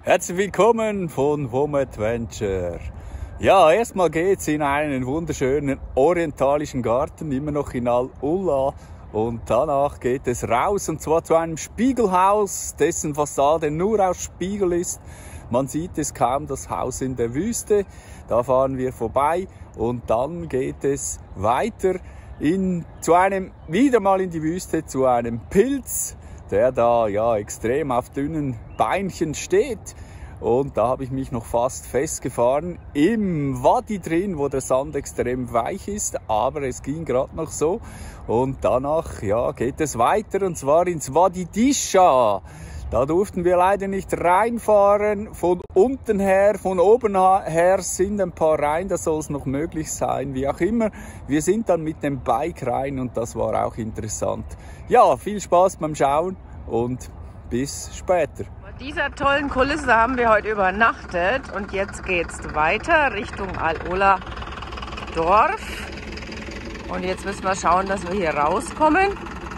Herzlich willkommen von Home Adventure. Ja, erstmal geht's in einen wunderschönen orientalischen Garten, immer noch in Al-Ula. Und danach geht es raus, und zwar zu einem Spiegelhaus, dessen Fassade nur aus Spiegel ist. Man sieht es kaum, das Haus in der Wüste. Da fahren wir vorbei und dann geht es weiter wieder mal in die Wüste, zu einem Pilz, der da ja extrem auf dünnen Beinchen steht. Und da habe ich mich noch fast festgefahren im Wadi drin, wo der Sand extrem weich ist, aber es ging gerade noch so. Und danach ja, geht es weiter, und zwar ins Wadi Disha. Da durften wir leider nicht reinfahren, von unten her, von oben her sind ein paar rein, da soll es noch möglich sein, wie auch immer. Wir sind dann mit dem Bike rein und das war auch interessant. Ja, viel Spaß beim Schauen und bis später. Bei dieser tollen Kulisse haben wir heute übernachtet und jetzt geht's weiter Richtung Al-Ula Dorf. Und jetzt müssen wir schauen, dass wir hier rauskommen.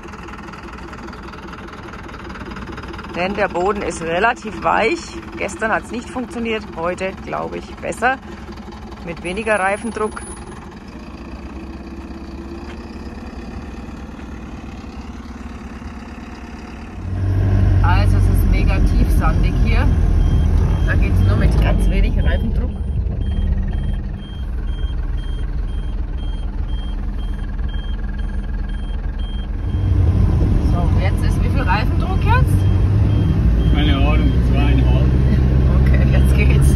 Denn der Boden ist relativ weich. Gestern hat es nicht funktioniert, heute glaube ich besser. Mit weniger Reifendruck. Also es ist mega tiefsandig hier. Da geht es nur mit ganz wenig Reifendruck. So, jetzt ist wie viel Reifendruck jetzt? Keine Ahnung, 2,5. Okay, jetzt geht's.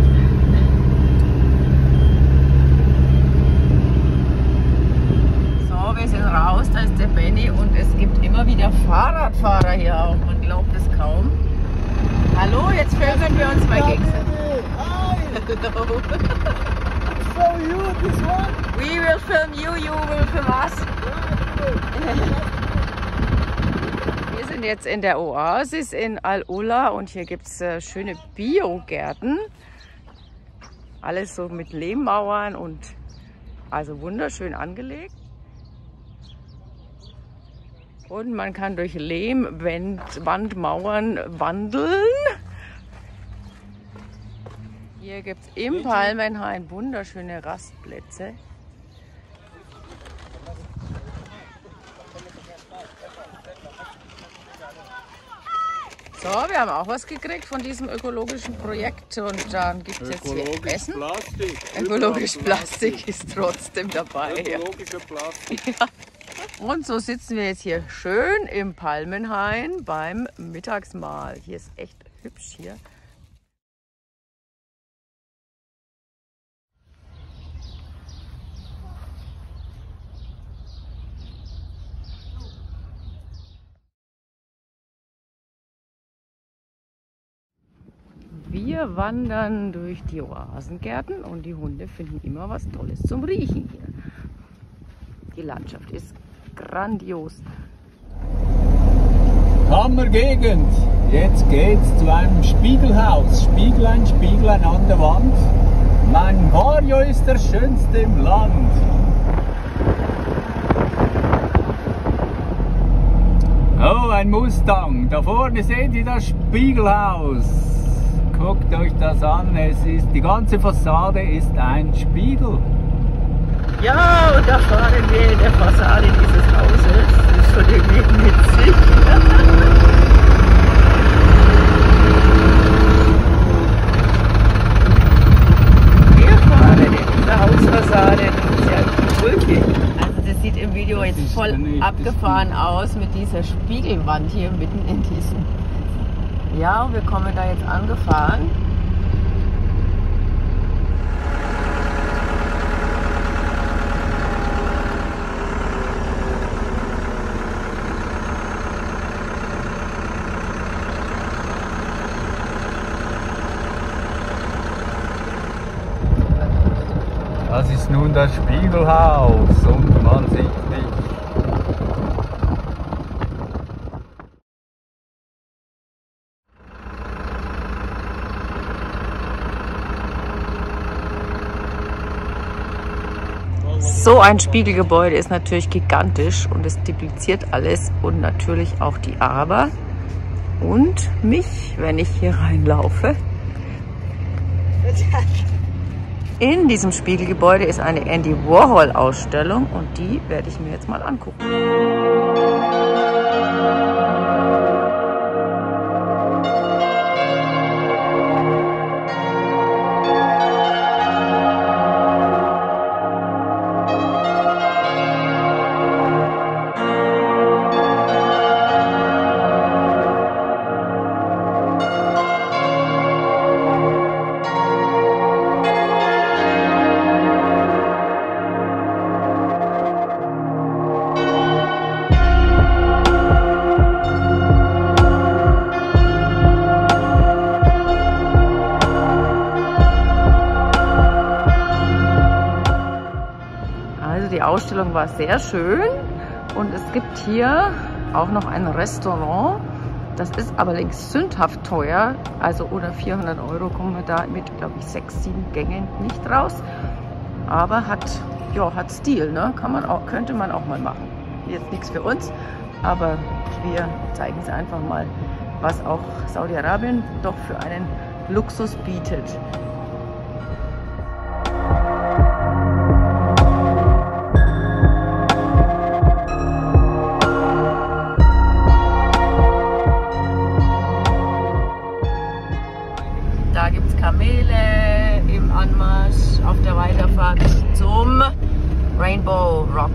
So, wir sind raus, da ist der Benny und es gibt immer wieder Fahrradfahrer hier auch. Man glaubt es kaum. Hallo, jetzt filmen wir uns mal gegenseitig. Hi! Hello. Film you this one? We will film you, you will film us. Wir sind jetzt in der Oasis in Al-Ula und hier gibt es schöne Biogärten. Alles so mit Lehmmauern und also wunderschön angelegt. Und man kann durch Lehmwandmauern wandeln. Hier gibt es im Palmenhain wunderschöne Rastplätze. So, wir haben auch was gekriegt von diesem ökologischen Projekt und dann gibt es jetzt hier Essen. Plastik. Ökologisch Plastik ist trotzdem dabei. Ökologischer Plastik. Ja. Und so sitzen wir jetzt hier schön im Palmenhain beim Mittagsmahl. Hier ist echt hübsch hier. Wir wandern durch die Oasengärten und die Hunde finden immer was Tolles zum Riechen hier. Die Landschaft ist grandios. Hammergegend. Jetzt geht's zu einem Spiegelhaus. Spieglein, Spieglein an der Wand. Mein Vario ist der schönste im Land. Oh, ein Mustang. Da vorne seht ihr das Spiegelhaus. Guckt euch das an. Die ganze Fassade ist ein Spiegel. Ja, und da fahren wir in der Fassade dieses Hauses. Das ist schon irgendwie witzig. Wir fahren in dieser Hausfassade. Das ist ja ulkig. Also das sieht im Video jetzt voll abgefahren aus mit dieser Spiegelwand hier mitten in diesem. Ja, und wir kommen da jetzt angefahren. Das ist nun das Spiegelhaus und man sieht nicht. So ein Spiegelgebäude ist natürlich gigantisch und es dupliziert alles und natürlich auch die Aber. und mich, wenn ich hier reinlaufe. In diesem Spiegelgebäude ist eine Andy Warhol Ausstellung und die werde ich mir jetzt mal angucken. Die Ausstellung war sehr schön und es gibt hier auch noch ein Restaurant. Das ist allerdings sündhaft teuer, also unter 400 € kommen wir da mit, glaube ich, 6, 7 Gängen nicht raus. Aber hat Stil, ne? Könnte man auch mal machen. Jetzt nichts für uns, aber wir zeigen es einfach mal, was auch Saudi-Arabien doch für einen Luxus bietet. Da gibt es Kamele im Anmarsch auf der Weiterfahrt zum Rainbow Rock.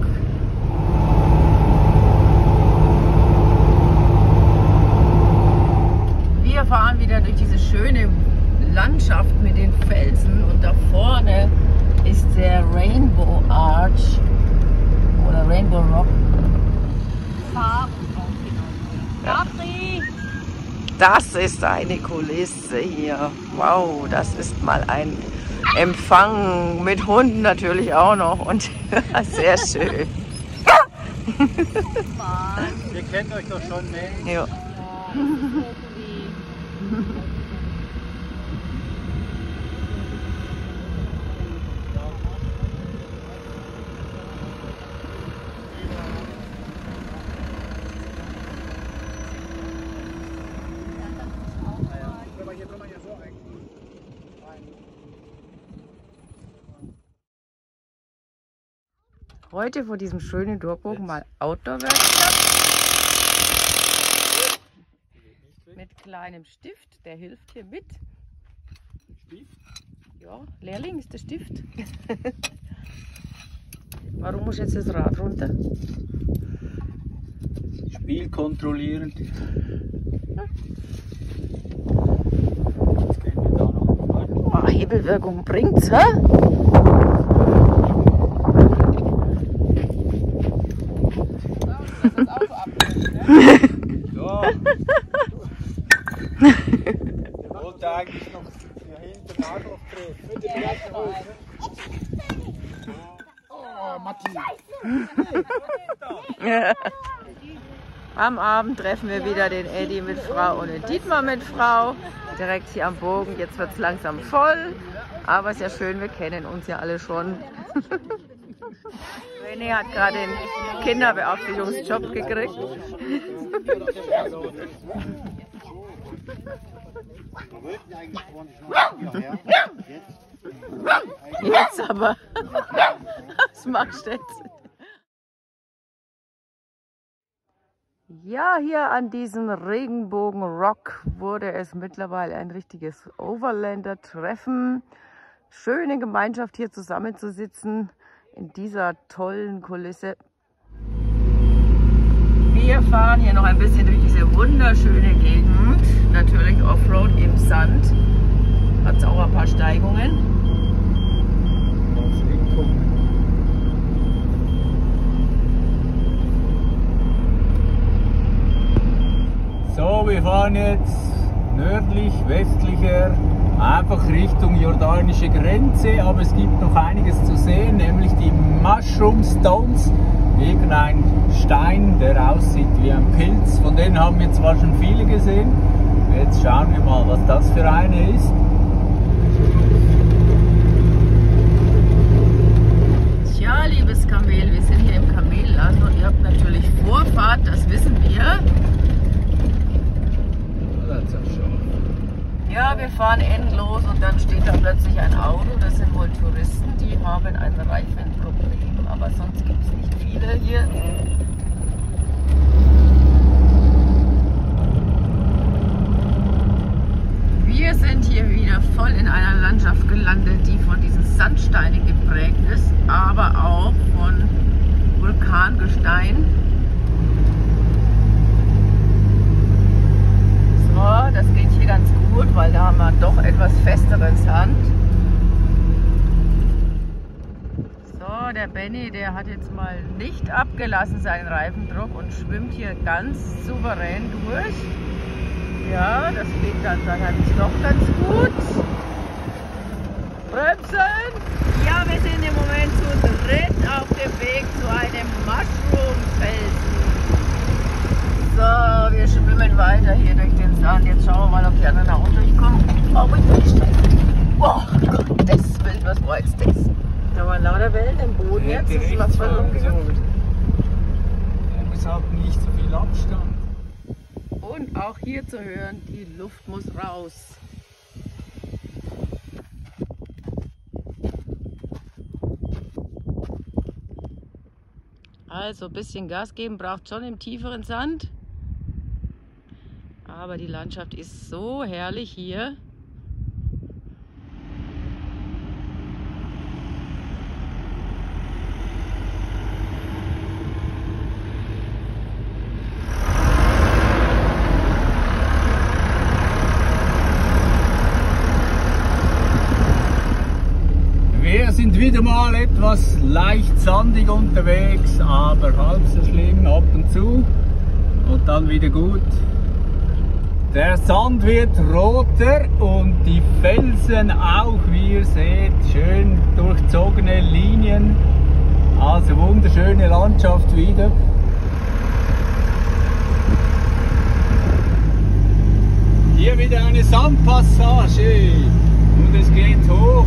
Wir fahren wieder durch diese schöne Landschaft mit den Felsen und da vorne ist der Rainbow Arch oder Rainbow Rock. Das ist eine Kulisse hier. Wow, das ist mal ein Empfang mit Hunden natürlich auch noch und sehr schön. Ihr kennt euch doch schon, ne? Ja. Heute vor diesem schönen Durchbruch mal Outdoor-Werkstatt mit kleinem Stift, der hilft hier mit. Stift? Ja, Lehrling ist der Stift. Warum muss jetzt das Rad runter? Spiel kontrollieren. Oh, Hebelwirkung bringt's, hä? Ja. Ich wollte eigentlich noch hier hinten auch noch drehen. Oh, Matti. Am Abend treffen wir wieder den Eddie mit Frau und den Dietmar mit Frau. Direkt hier am Bogen. Jetzt wird es langsam voll. Aber es ist ja schön, wir kennen uns ja alle schon. René hat gerade den Kinderbeaufsichtigungsjob gekriegt. Jetzt aber. Was machst du jetzt? Ja, hier an diesem Regenbogen Rock wurde es mittlerweile ein richtiges Overlander-Treffen. Schöne Gemeinschaft hier zusammenzusitzen in dieser tollen Kulisse. Wir fahren hier noch ein bisschen durch diese wunderschöne Gegend. Natürlich Offroad im Sand. Hat es auch ein paar Steigungen. So, wir fahren jetzt nördlich, westlicher, einfach Richtung jordanische Grenze, aber es gibt noch einiges zu sehen, nämlich die Mushroom Stones, irgendein Stein, der aussieht wie ein Pilz, von denen haben wir zwar schon viele gesehen, jetzt schauen wir mal, was das für eine ist. Tja, liebes Kamel, wir sind hier im Kamelland und ihr habt natürlich Vorfahrt, das wissen wir. Ja, wir fahren endlos und dann steht da plötzlich ein Auto. Das sind wohl Touristen, die haben ein Reifenproblem, aber sonst gibt es nicht viele hier. Wir sind hier wieder voll in einer Landschaft gelandet, die von diesen Sandsteinen geprägt ist, aber auch von Vulkangestein. So, das geht hier ganz gut, weil da haben wir doch etwas festeren Sand. So, der Benny, der hat jetzt mal nicht abgelassen seinen Reifendruck und schwimmt hier ganz souverän durch. Ja, das geht dann wahrscheinlich doch ganz gut. Bremsen! Ja, wir sind im Moment zu dritt auf dem Weg zu einem Mushroom-Felsen. So, wir schwimmen weiter hier durch den Sand. Jetzt schauen wir mal, ob die anderen auch durchkommen. Oh, oh Gottes Willen, was war jetzt das? Da waren lauter Wellen im Boden jetzt. Das ist was voll umgegangen. Es hat nicht so viel Abstand. Und auch hier zu hören, die Luft muss raus. Also ein bisschen Gas geben braucht schon im tieferen Sand. Aber die Landschaft ist so herrlich hier. Wir sind wieder mal etwas leicht sandig unterwegs, aber halb so schlimm ab und zu und dann wieder gut. Der Sand wird roter und die Felsen auch, wie ihr seht, schön durchzogene Linien, also wunderschöne Landschaft wieder. Hier wieder eine Sandpassage und es geht hoch.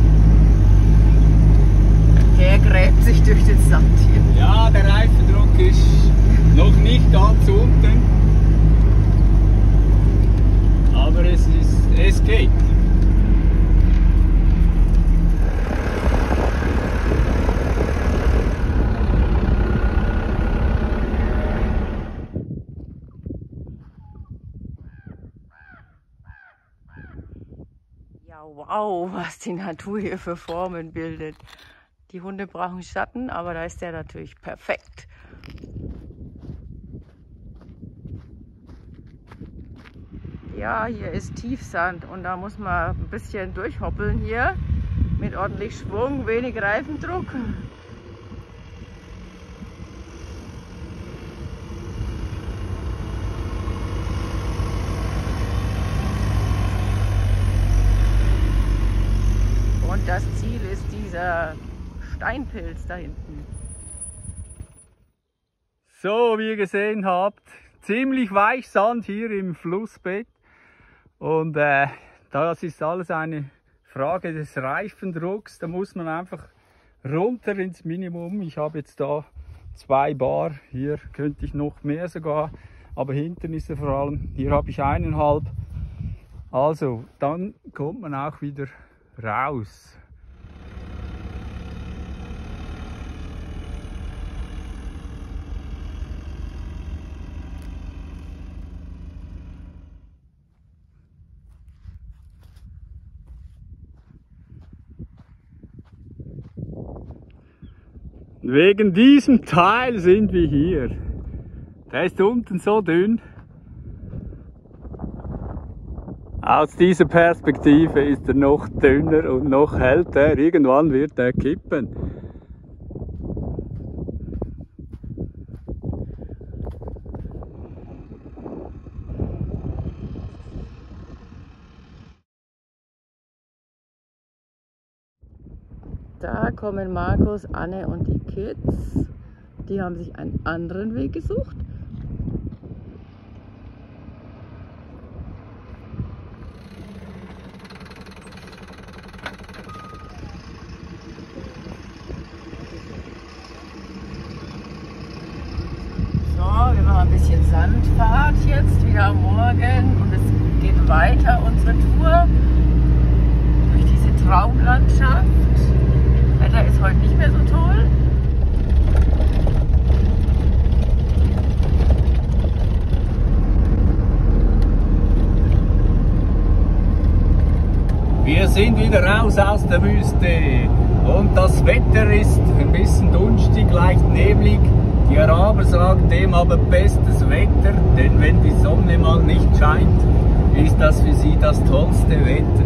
Der gräbt sich durch den Sand hier. Ja, der Reifendruck ist noch nicht ganz unten, aber es geht. Ja, wow, was die Natur hier für Formen bildet. Die Hunde brauchen Schatten, aber da ist der natürlich perfekt. Ja, hier ist Tiefsand und da muss man ein bisschen durchhoppeln hier. Mit ordentlich Schwung, wenig Reifendruck. Und das Ziel ist dieser Steinpilz da hinten. So, wie ihr gesehen habt, ziemlich weich Sand hier im Flussbett. Und das ist alles eine Frage des Reifendrucks. Da muss man einfach runter ins Minimum. Ich habe jetzt da 2 Bar, hier könnte ich noch mehr sogar, aber hinten ist er vor allem, hier habe ich 1,5. Also, dann kommt man auch wieder raus. Wegen diesem Teil sind wir hier. Der ist unten so dünn. Aus dieser Perspektive ist er noch dünner und noch älter. Irgendwann wird er kippen. Da kommen Markus, Anne und die Kids. Die haben sich einen anderen Weg gesucht. So, wir machen ein bisschen Sandfahrt jetzt wieder am Morgen und es geht weiter unsere Tour. Wir sind wieder raus aus der Wüste und das Wetter ist ein bisschen dunstig, leicht neblig. Die Araber sagen dem aber bestes Wetter, denn wenn die Sonne mal nicht scheint, ist das für sie das tollste Wetter.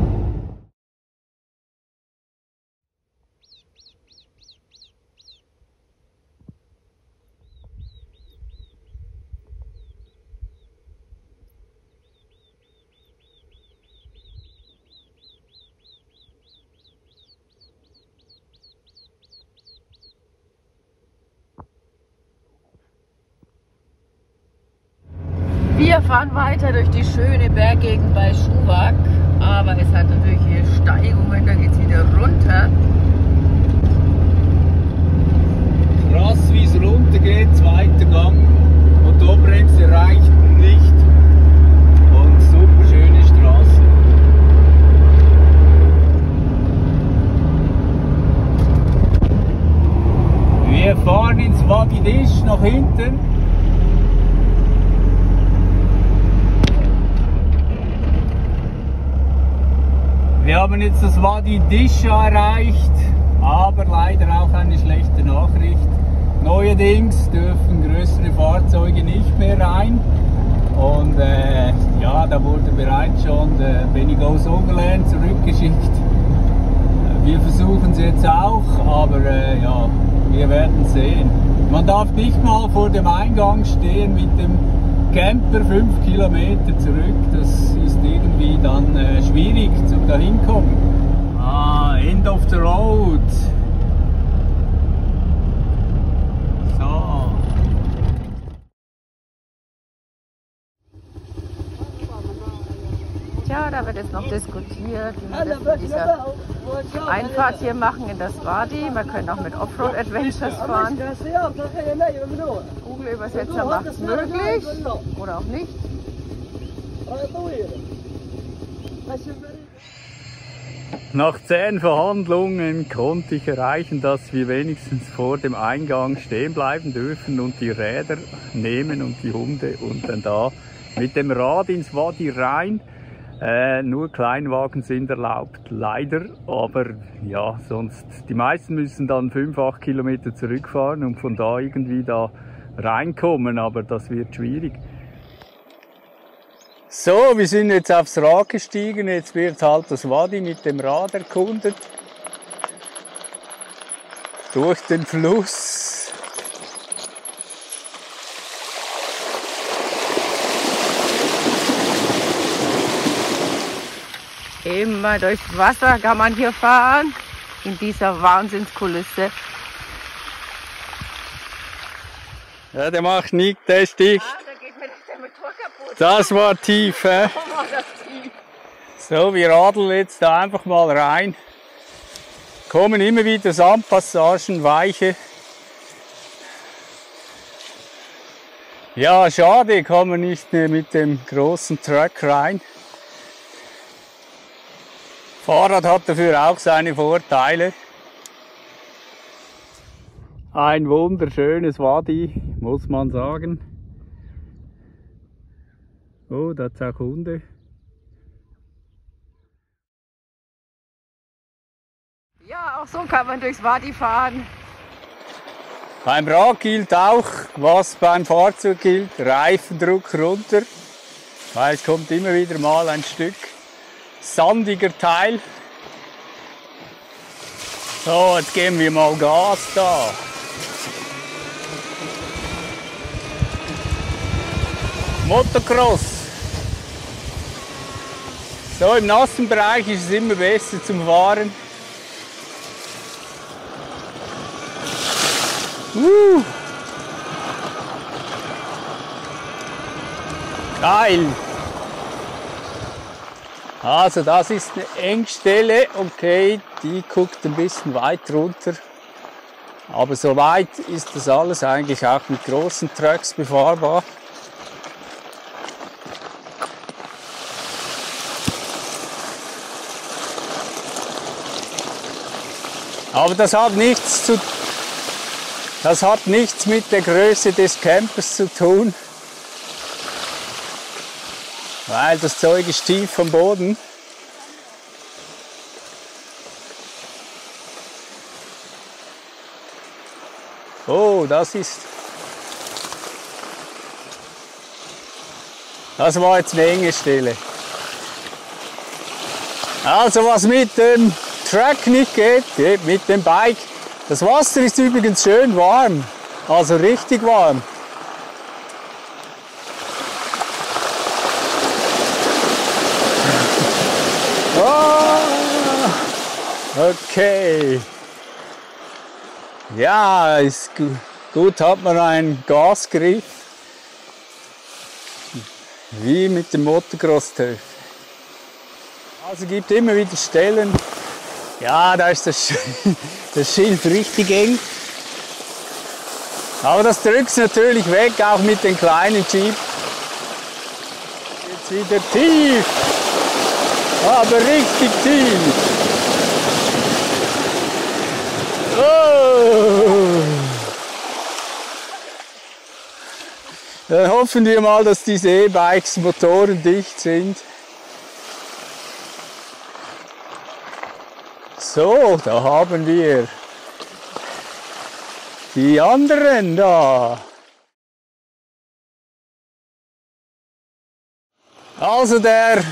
Wir fahren weiter durch die schöne Berggegend bei Schuwak, aber es hat natürlich hier Steigungen, da geht es wieder runter. Krass, wie es runter geht, zweiter Gang, Motorbremse reicht nicht und super schöne Straße. Wir fahren ins Wadi Dish nach hinten. Wir haben jetzt das Wadi Dish erreicht, aber leider auch eine schlechte Nachricht. Neuerdings dürfen größere Fahrzeuge nicht mehr rein. Und ja, da wurde bereits schon der Benny Goes Overland zurückgeschickt. Wir versuchen es jetzt auch, aber ja, wir werden sehen. Man darf nicht mal vor dem Eingang stehen mit dem Camper 5 Kilometer zurück, das ist irgendwie dann schwierig zum dahinkommen. Ah, End of the Road. So. Tja, da wird jetzt noch diskutiert, wie wir das mit dieser Einfahrt hier machen in das Wadi. Man könnte auch mit Offroad Adventures fahren. Google-Übersetzer macht es möglich oder auch nicht. Nach 10 Verhandlungen konnte ich erreichen, dass wir wenigstens vor dem Eingang stehen bleiben dürfen und die Räder nehmen und die Hunde und dann da mit dem Rad ins Wadi rein. Nur Kleinwagen sind erlaubt, leider, aber ja, sonst, die meisten müssen dann 5-8 Kilometer zurückfahren und von da irgendwie da reinkommen, aber das wird schwierig. So, wir sind jetzt aufs Rad gestiegen, jetzt wird halt das Wadi mit dem Rad erkundet. Durch den Fluss. Immer durchs Wasser kann man hier fahren, in dieser Wahnsinnskulisse. Ja, der macht nichts, der ist dicht. Ah, da geht mir der Motor kaputt. Das war tief, hä? Oh, war das tief. So, wir radeln jetzt da einfach mal rein. Kommen immer wieder Sandpassagen, weiche. Ja, schade, kann man nicht mehr mit dem großen Truck rein. Fahrrad hat dafür auch seine Vorteile. Ein wunderschönes Wadi, muss man sagen. Oh, da hat es auch Hunde. Ja, auch so kann man durchs Wadi fahren. Beim Rad gilt auch, was beim Fahrzeug gilt, Reifendruck runter, weil es kommt immer wieder mal ein Stück sandiger Teil. So, jetzt geben wir mal Gas da. Motocross. So, im nassen Bereich ist es immer besser zum Fahren. Geil! Also das ist eine Engstelle, okay, die guckt ein bisschen weit runter. Aber soweit ist das alles eigentlich auch mit großen Trucks befahrbar. Aber das hat nichts mit der Größe des Campers zu tun. Weil das Zeug ist tief vom Boden. Oh, das war jetzt eine enge Stelle. Also was mit dem Track nicht geht, geht mit dem Bike. Das Wasser ist übrigens schön warm, also richtig warm. Okay. Ja, ist gut, hat man einen Gasgriff. Wie mit dem Motocross-Töff. Also gibt immer wieder Stellen. Ja, da ist das Schild richtig eng. Aber das drückt natürlich weg, auch mit den kleinen Jeep. Jetzt wieder tief. Aber richtig tief. Oh. Dann hoffen wir mal, dass diese E-Bikes motorendicht sind. So, da haben wir die anderen da. Also der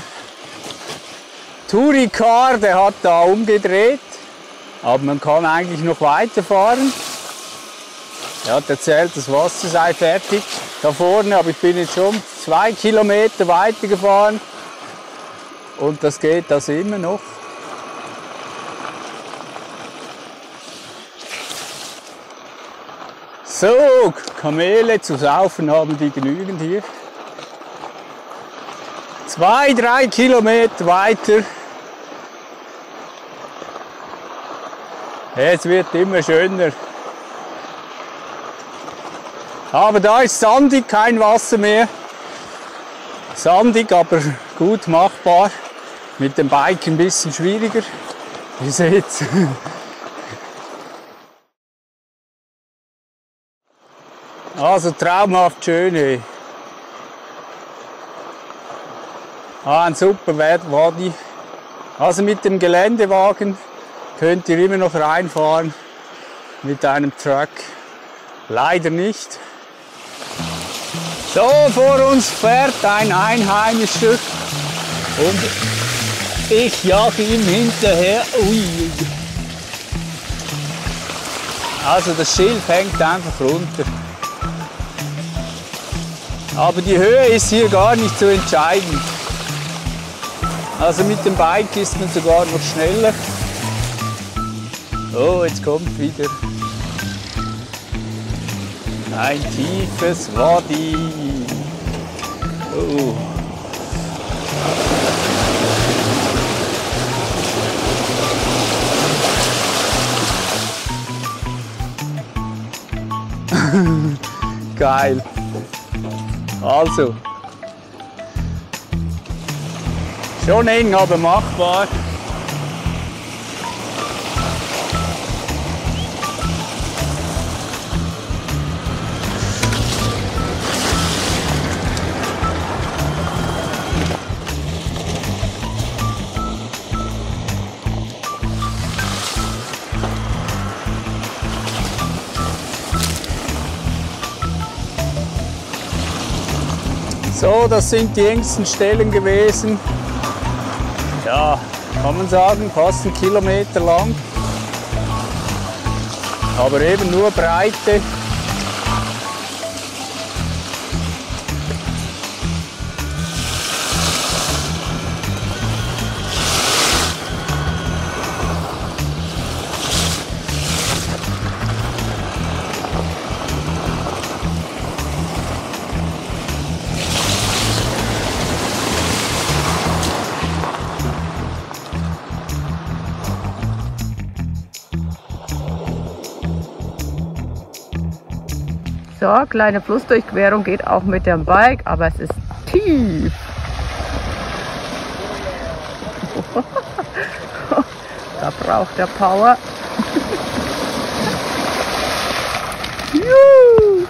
Touricar, der hat da umgedreht, aber man kann eigentlich noch weiterfahren. Er hat erzählt, das Wasser sei fertig da vorne, aber ich bin jetzt schon 2 Kilometer weiter gefahren und das geht also immer noch. So, Kamele zu saufen haben die genügend hier. 2-3 Kilometer weiter. Es wird immer schöner. Aber da ist sandig, kein Wasser mehr. Sandig, aber gut machbar. Mit dem Bike ein bisschen schwieriger. Ihr seht's. Also traumhaft schön. Hey. Ein super Wadi. Also mit dem Geländewagen könnt ihr immer noch reinfahren. Mit einem Truck leider nicht. So, vor uns fährt ein Einheimischer und ich jage ihm hinterher. Ui. Also das Schild hängt einfach runter. Aber die Höhe ist hier gar nicht so entscheidend. Also mit dem Bike ist man sogar noch schneller. Oh, jetzt kommt wieder ein tiefes Wadi. Oh. Geil. Also, schon eng, aber machbar. So, das sind die engsten Stellen gewesen. Ja, kann man sagen, fast 1 Kilometer lang. Aber eben nur Breite. So, kleine Flussdurchquerung geht auch mit dem Bike, aber es ist tief. Da braucht er Power. Juhu.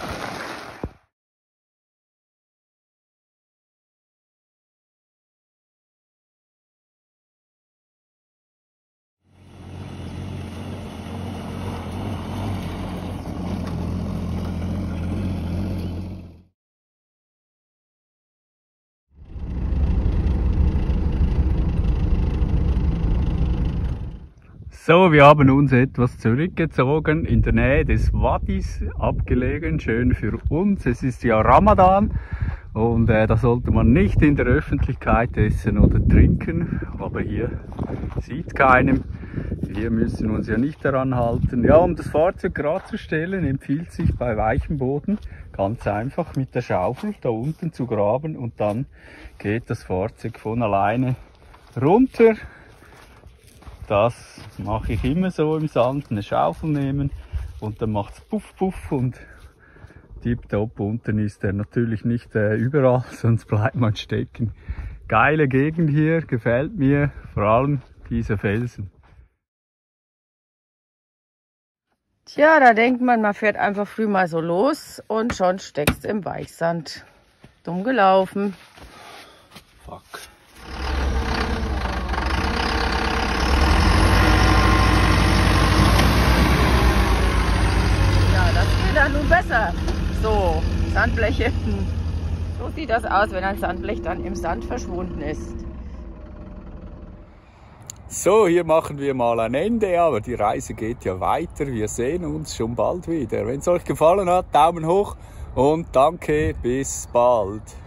So, wir haben uns etwas zurückgezogen in der Nähe des Wadis, abgelegen, schön für uns. Es ist ja Ramadan und da sollte man nicht in der Öffentlichkeit essen oder trinken, aber hier sieht keinem. Wir müssen uns ja nicht daran halten. Ja, um das Fahrzeug gerade zu stellen, empfiehlt sich bei weichem Boden ganz einfach mit der Schaufel da unten zu graben und dann geht das Fahrzeug von alleine runter. Das mache ich immer so im Sand, eine Schaufel nehmen und dann macht es puff puff und tipptopp. Unten ist er natürlich nicht überall, sonst bleibt man stecken. Geile Gegend hier, gefällt mir, vor allem diese Felsen. Tja, da denkt man fährt einfach früh mal so los und schon steckst im Weichsand. Dumm gelaufen. Fuck. Dann nun besser. So, Sandbleche. So sieht das aus, wenn ein Sandblech dann im Sand verschwunden ist. So, hier machen wir mal ein Ende, aber die Reise geht ja weiter. Wir sehen uns schon bald wieder. Wenn es euch gefallen hat, Daumen hoch und danke, bis bald.